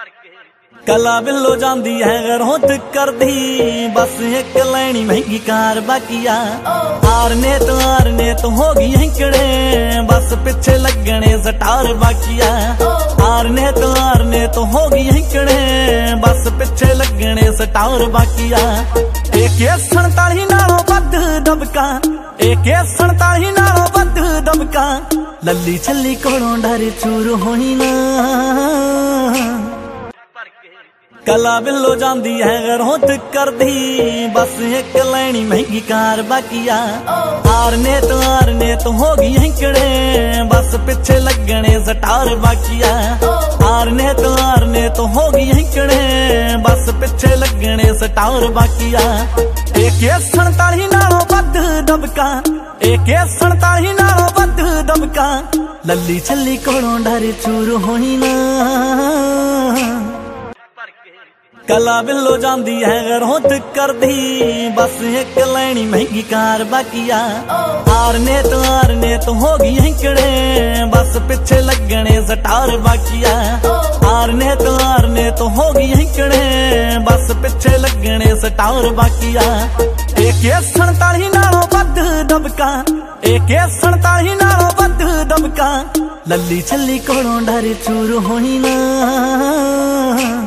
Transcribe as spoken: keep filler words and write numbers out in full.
कला बिलो जांदी है घरों कर दी, बस एक लैनी महंगी कार बाकिया। आरने तो आरने तो होगी हैंकड़े, बस पिछे लगने सटार बाकिया। आरने तो आरने तो होगी हैंकड़े, बस पिछे लगने सटार बाकिया। एक सनताली नालों बद दबका, एक सनताली नालों बद दबका, लल्ली छली कोलों डर चूर होई ना। कला बिलो जांदी है घरों कर दी, बस एक लैनी महंगी कार बाकिया। आरने तो आरने तो होगी हैंकड़े, बस पिछे लगने सटार बाकिया। आरने तो आरने तो होगी हैंकड़े, बस पिछे लगने सटार बाकिया। एक सनताली नालों बद दबका, एक सनताली नालों बद दबका, लल्ली छली कोलों डर चूर होई ना। कला बिलो जांदी है घरों कर दी, बस एक लैनी महंगी कार बाकिया। आरने तो आरने तो होगी हैंकड़े, बस पिछे लगने सटार बाकिया। आरने तो आरने तो होगी हैंकड़े, बस पिछे लगने सटार बाकिया। एक सनताली नालों बद दबका, एक सनताली नालों बद दबका, लल्ली छली कोलों डर चूर होई ना।